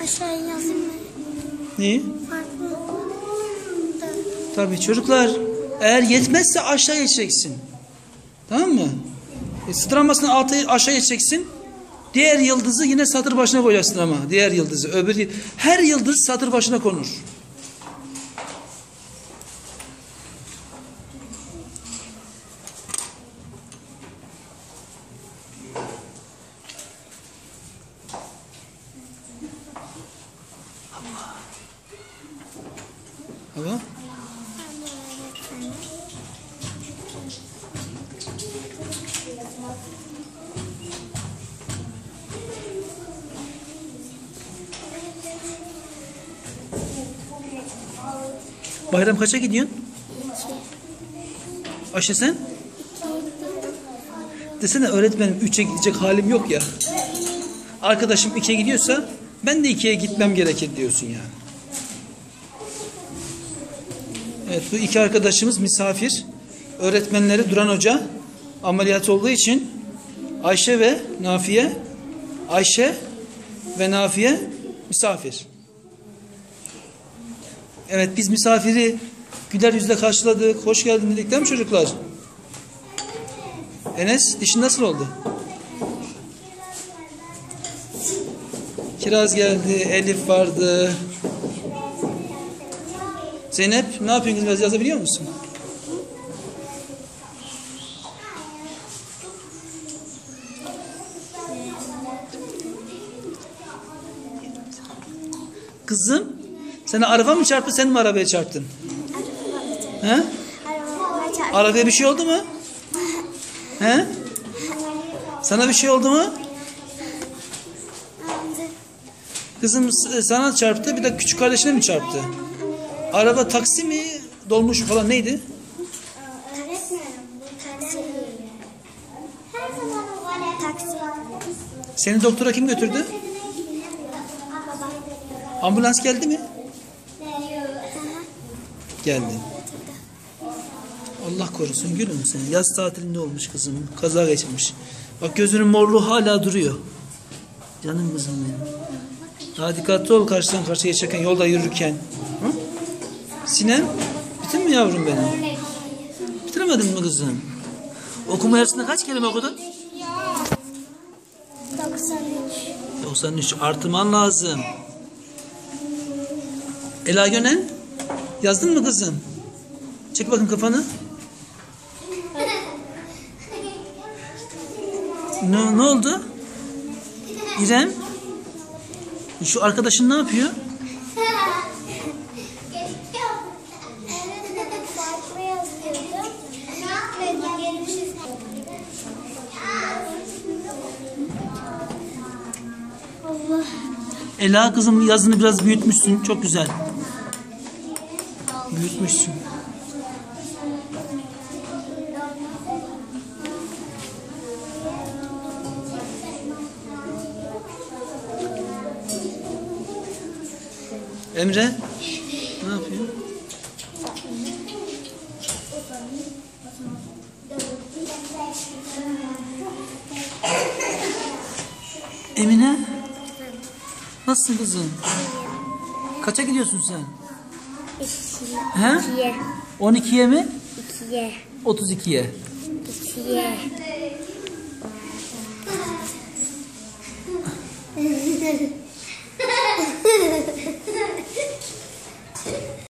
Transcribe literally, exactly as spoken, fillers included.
aşağıya yazayım mı? Neyi? Farklı. Tabii çocuklar, eğer yetmezse aşağıya çeksin. Tamam mı? E, sıramasını altı aşağıya çeksin. Diğer yıldızı yine satır başına koyacaksın ama. Diğer yıldızı. Öbür, her yıldız satır başına konur. Hava. Bayram kaça gidiyorsun? Ayşe sen? Desene öğretmenim üçe gidecek halim yok ya. Arkadaşım ikiye gidiyorsa ben de ikiye gitmem gerekir diyorsun yani. Evet, bu iki arkadaşımız misafir. Öğretmenleri Duran Hoca ameliyat olduğu için Ayşe ve Nafiye Ayşe ve Nafiye misafir. Evet, biz misafiri güler yüzle karşıladık. Hoş geldin dedik değil mi çocuklar? Enes, dişin nasıl oldu? Kiraz geldi, Elif vardı. Zeynep, ne yapıyorsun? Biraz yazabiliyor musun? Kızım, sana araba mı çarptı, sen mi arabaya çarptın? He? Arabaya bir şey oldu mu? He? Sana bir şey oldu mu? Kızım sana çarptı, bir de küçük kardeşine mi çarptı? Araba taksi mi, dolmuş falan neydi? Seni doktora kim götürdü? Ambulans geldi mi? Geldi. Allah korusun gülüm seni. Yaz tatilinde olmuş kızım. Kaza geçirmiş. Bak gözünün morluğu hala duruyor. Canım kızım benim. Daha dikkatli ol karşıdan karşıya geçerken, yolda yürürken. Hı? Sinem, bitin mi yavrum benim? Bitiremedin mi kızım? Okuma yarısında kaç kelime okudun? doksan üç. doksan üç. Artırman lazım. Ela Gönen, yazdın mı kızım? Çek bakın kafanı. Ne, ne oldu? İrem, şu arkadaşın ne yapıyor? Ela kızım, yazını biraz büyütmüşsün. Çok güzel. Büyütmüşsün. Emre, ne yapıyor? Emine, nasılsın kızım? Kaça gidiyorsun sen? He? İkiye. on ikiye mi? İkiye. otuz ikiye. İkiye.